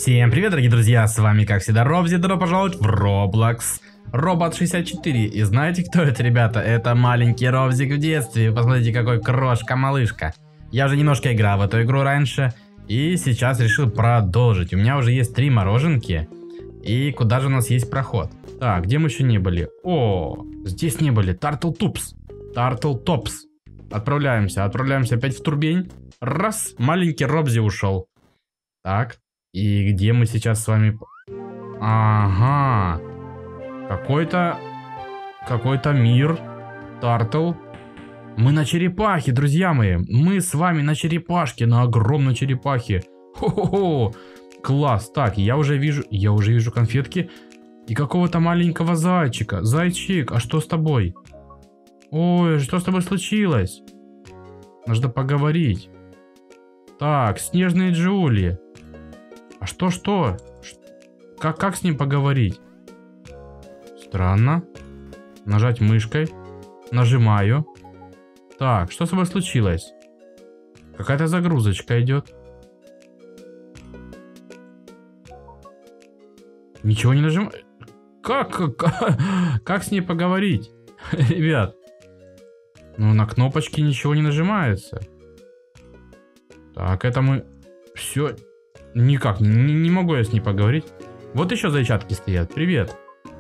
Всем привет, дорогие друзья, с вами как всегда Робзи, добро пожаловать в Roblox Робот 64. И знаете, кто это, ребята? Это маленький Робзик в детстве. Посмотрите, какой крошка-малышка. Я уже немножко играл в эту игру раньше, и сейчас решил продолжить. У меня уже есть 3 мороженки. И куда же у нас есть проход? Так, где мы еще не были? О, здесь не были. Turtle Tops. Отправляемся опять в турбень. Раз, маленький Робзи ушел. Так, и где мы сейчас с вами? Ага, какой-то мир. Turtle. Мы на черепахе, друзья мои. Мы с вами на черепашке, на огромной черепахе. Хо-хо-хо. Класс. Так, я уже вижу конфетки и какого-то маленького зайчика. Зайчик, а что с тобой? Ой, что с тобой случилось? Нужно поговорить. Так, снежные Джули. А что? Как с ним поговорить? Странно. Нажать мышкой. Нажимаю. Так, что с тобой случилось? Какая-то загрузочка идет. Ничего не нажимаю. Как с ней поговорить? Ребят. Ну, на кнопочки ничего не нажимается. Так, это мы... Все... Никак, не могу я с ней поговорить. Вот еще зайчатки стоят. Привет.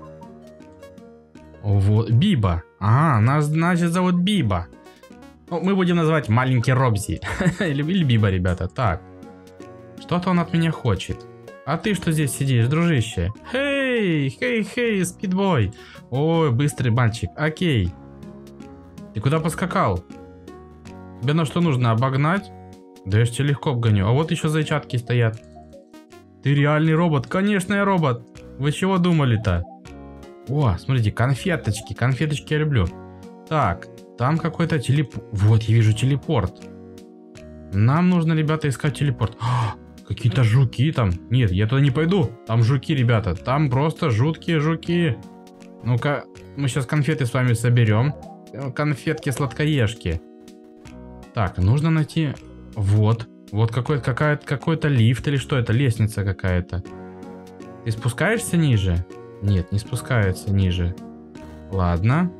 Вот, Биба. Ага, нас, значит, зовут Биба. Ну, мы будем называть маленький Робзи. Или Биба, ребята. Так. Что-то он от меня хочет. А ты что здесь сидишь, дружище? Хей, спидбой. Ой, быстрый мальчик. Окей. Ты куда поскакал? Тебе на что нужно, обогнать? Да я ж тебя легко обгоню. А вот еще зайчатки стоят. Ты реальный робот? Конечно, я робот. Вы чего думали-то? О, смотрите, конфеточки. Конфеточки я люблю. Так, там какой-то телепорт. Вот, я вижу телепорт. Нам нужно, ребята, искать телепорт. Какие-то жуки там. Нет, я туда не пойду. Там жуки, ребята. Там просто жуткие жуки. Ну-ка, мы сейчас конфеты с вами соберем. Конфетки-сладкоежки. Так, нужно найти... Вот какой-то лифт или что это? Лестница какая-то. Ты спускаешься ниже? Нет, не спускается ниже. Ладно.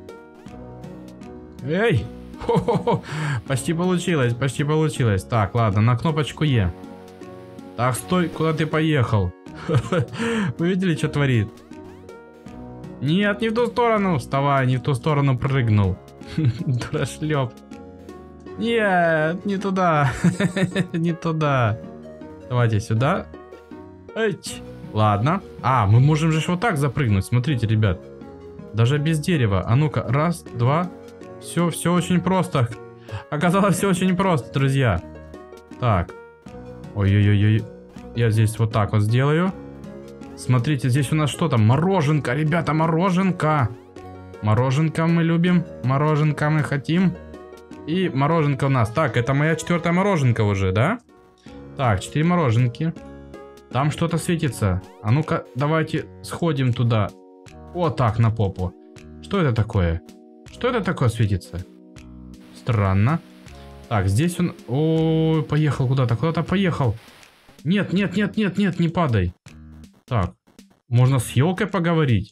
Эй! Хо-хо-хо! Почти получилось. Так, ладно, на кнопочку Е. Так, стой, куда ты поехал? Вы видели, что творит? Нет, не в ту сторону. Вставай, не в ту сторону прыгнул. Дурашлеп. Нет, не туда. Не туда. Давайте сюда. Эть. Ладно. А, мы можем же вот так запрыгнуть. Смотрите, ребят. Даже без дерева. А ну-ка, раз, два. Все очень просто. Оказалось, все очень просто, друзья. Так. Ой-ой-ой. Я здесь вот так вот сделаю. Смотрите, здесь у нас что там? Мороженка, ребята, мороженка. Мороженка мы любим. Мороженка мы хотим. И мороженка у нас. Так, это моя 4-я мороженка уже, да? Так, 4 мороженки. Там что-то светится. А ну-ка, давайте сходим туда. Вот так, на попу. Что это такое? Что это такое светится? Странно. Так, здесь он... Ой, поехал куда-то. Куда-то поехал. Нет, не падай. Так, можно с елкой поговорить?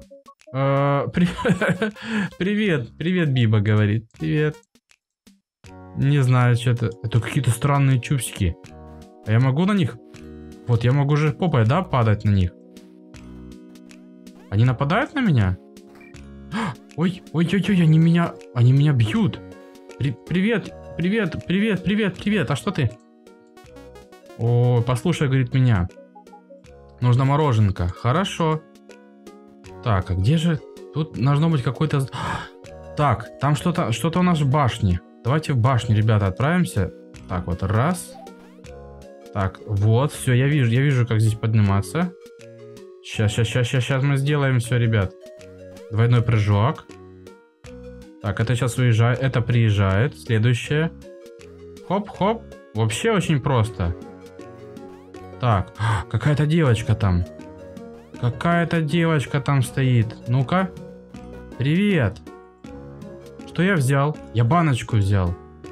Привет, Биба говорит. Привет. Не знаю, что это. Это какие-то странные чупсики. А я могу на них? Вот, я могу же попой, да, падать на них? Они нападают на меня? Ой, они меня бьют. Привет. А что ты? О, послушай, говорит, меня. Нужна мороженка. Хорошо. Так, а где же? Тут должно быть какой-то... Так, там что-то у нас в башне. Давайте в башню, ребята, отправимся. Так, вот, раз. Так, вот, все, я вижу, как здесь подниматься. Сейчас мы сделаем все, ребят. Двойной прыжок. Так, это сейчас уезжает, это приезжает. Следующее. Хоп-хоп. Вообще очень просто. Так, какая-то девочка там. Какая-то девочка там стоит. Ну-ка. Привет. Что я взял? Я баночку взял.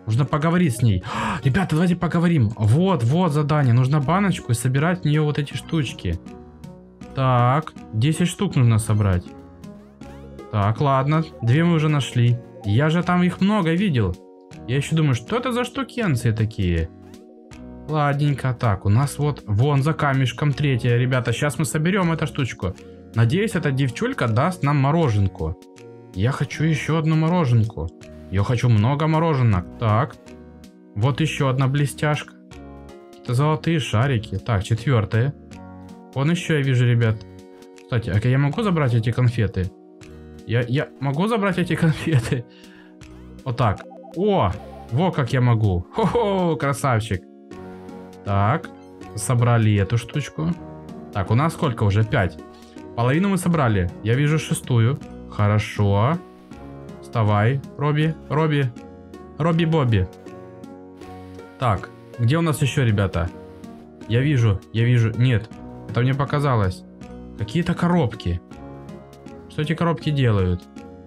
Нужно поговорить с ней. Ребята, давайте поговорим. Вот задание. Нужно баночку и собирать в нее вот эти штучки. Так, 10 штук нужно собрать. Так, ладно. 2 мы уже нашли. Я же там их много видел. Я еще думаю, что это за штукенции такие? Ладненько. Так, у нас вот вон за камешком 3-я. Ребята, сейчас мы соберем эту штучку. Надеюсь, эта девчулька даст нам мороженку. Я хочу еще одну мороженку. Я хочу много мороженок. Так. Вот еще одна блестяшка. Это золотые шарики. Так, 4-я. Вон еще я вижу, ребят. Кстати, а я могу забрать эти конфеты? Я могу забрать эти конфеты? Вот так. О, во как я могу. Хо-хо, красавчик. Так, собрали эту штучку. Так, у нас сколько уже? 5. Половину мы собрали. Я вижу 6-ю. Хорошо. Вставай, Робби. Робби-Бобби. Так, где у нас еще, ребята? Я вижу. Нет, это мне показалось. Какие-то коробки. Что эти коробки делают?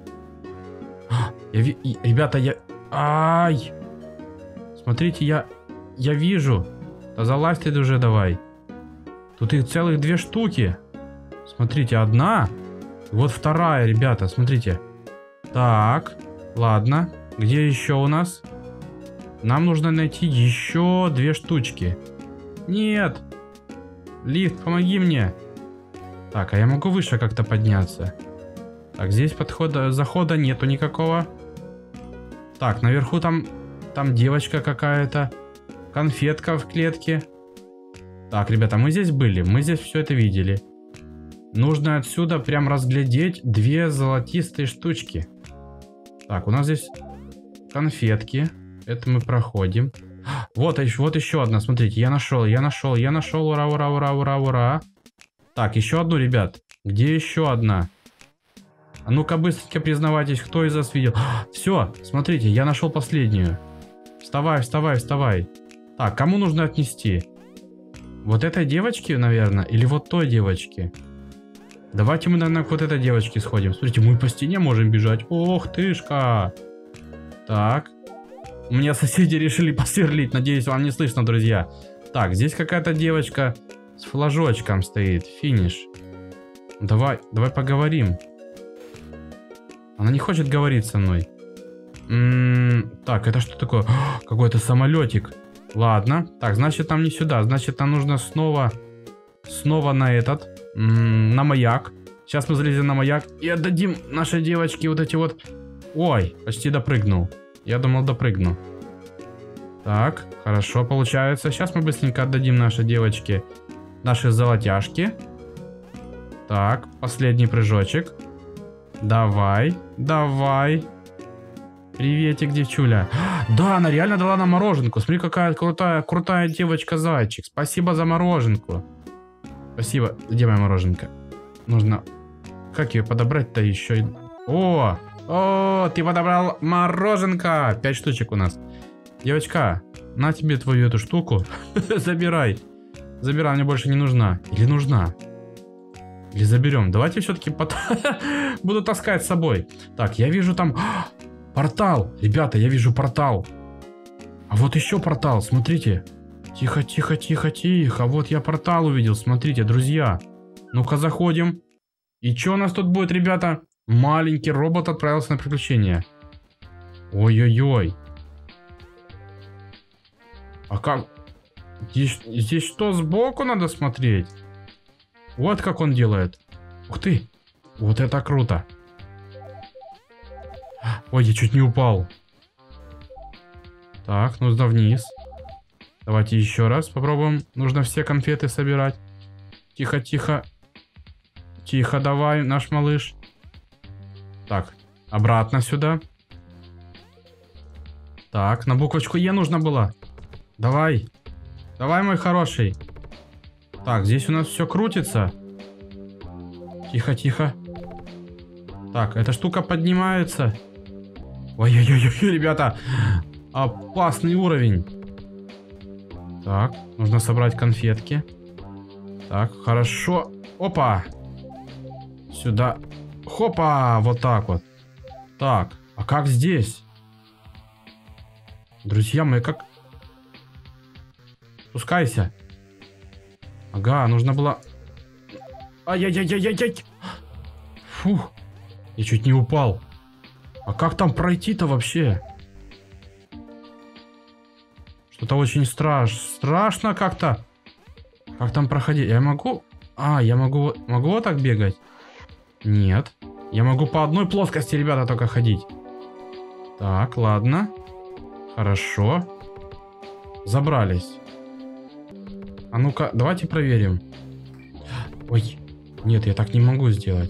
Ребята, ай! Смотрите, я вижу. Да залазь ты уже давай. Тут их целых 2 штуки. Смотрите, одна. Вот 2-я, ребята, смотрите. Так, ладно. Где еще у нас? Нам нужно найти еще 2 штучки. Нет. Лифт, помоги мне. Так, а я могу выше как-то подняться? Так, здесь захода нету никакого. Так, наверху там девочка какая-то. Конфетка в клетке. Так, ребята, мы здесь были. Мы здесь все это видели. Нужно отсюда прям разглядеть 2 золотистые штучки. Так, у нас здесь конфетки. Это мы проходим. Вот еще одна. Смотрите, я нашел. Ура. Так, еще одну, ребят. Где еще одна? А ну-ка быстренько признавайтесь, кто из вас видел. Все, смотрите, я нашел последнюю. Вставай. Так, кому нужно отнести? Вот этой девочке, наверное, или вот той девочке? Давайте мы, наверное, к вот этой девочке сходим. Смотрите, мы по стене можем бежать. Ох тышка. Так. У меня соседи решили посверлить. Надеюсь, вам не слышно, друзья. Так, здесь какая-то девочка с флажочком стоит. Финиш. Давай поговорим. Она не хочет говорить со мной. Так, это что такое? Какой-то самолетик. Ладно. Так, значит, нам не сюда. Значит, нам нужно снова на этот. На маяк. Сейчас мы залезем на маяк и отдадим нашей девочке вот эти вот. Ой, почти допрыгнул. Я думал, допрыгну. Так, хорошо получается. Сейчас мы быстренько отдадим нашей девочке наши золотяшки. Так, последний прыжочек. Давай. Приветик, девчуля. Да, она реально дала нам мороженку. Смотри, какая крутая девочка-зайчик. Спасибо за мороженку. Спасибо. Где моя мороженка? Нужно... Как ее подобрать-то еще? О, ты подобрал мороженка. 5 штучек у нас. Девочка, на тебе твою эту штуку. Забирай. Мне больше не нужна. Или нужна? Или заберем? Давайте все-таки буду таскать с собой. Так, я вижу там... Портал. Ребята, я вижу портал. А вот еще портал, смотрите. Тихо. Вот я портал увидел, смотрите, друзья. Ну-ка, заходим. И что у нас тут будет, ребята? Маленький робот отправился на приключение. Ой-ой-ой. А как? Здесь что, сбоку надо смотреть? Вот как он делает. Ух ты. Вот это круто. Ой, я чуть не упал. Так, нужно вниз. Давайте еще раз попробуем. Нужно все конфеты собирать. Тихо, давай, наш малыш. Так, обратно сюда. Так, на буквочку Е нужно было. Давай, мой хороший. Так, здесь у нас все крутится. Тихо. Так, эта штука поднимается. Ой-ой-ой, ребята. Опасный уровень. Так, нужно собрать конфетки. Так, хорошо. Опа. Сюда. Хопа, вот так вот. Так, а как здесь? Друзья мои, как... Спускайся. Ага, нужно было... Ай-яй-яй-яй-яй-яй! Фух, я чуть не упал. А как там пройти-то вообще? Что-то очень страшно как-то. Как там проходить? Я могу... я могу вот так бегать? Нет. Я могу по одной плоскости, ребята, только ходить. Так, ладно. Хорошо. Забрались. А ну-ка, давайте проверим. Ой, нет, я так не могу сделать.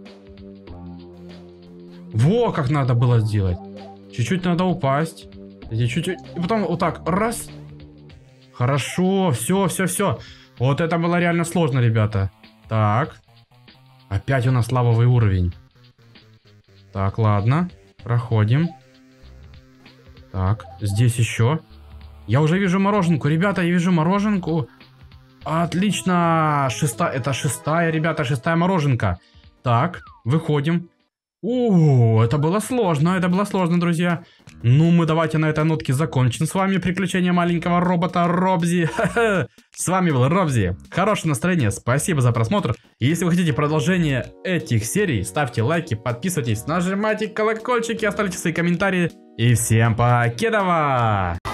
Во, как надо было сделать. Чуть-чуть надо упасть. Чуть-чуть. И потом вот так, раз. Хорошо, все. Вот это было реально сложно, ребята. Так. Опять у нас лавовый уровень. Так, ладно. Проходим. Так, здесь еще. Я уже вижу мороженку. Ребята, я вижу мороженку. Отлично. Это шестая, ребята, шестая мороженка. Так, выходим. Это было сложно, друзья. Ну, мы давайте на этой нотке закончим с вами приключения маленького робота Робзи. С вами был Робзи. Хорошего настроения, спасибо за просмотр. И если вы хотите продолжение этих серий, ставьте лайки, подписывайтесь, нажимайте колокольчики, оставляйте свои комментарии. И всем покедова!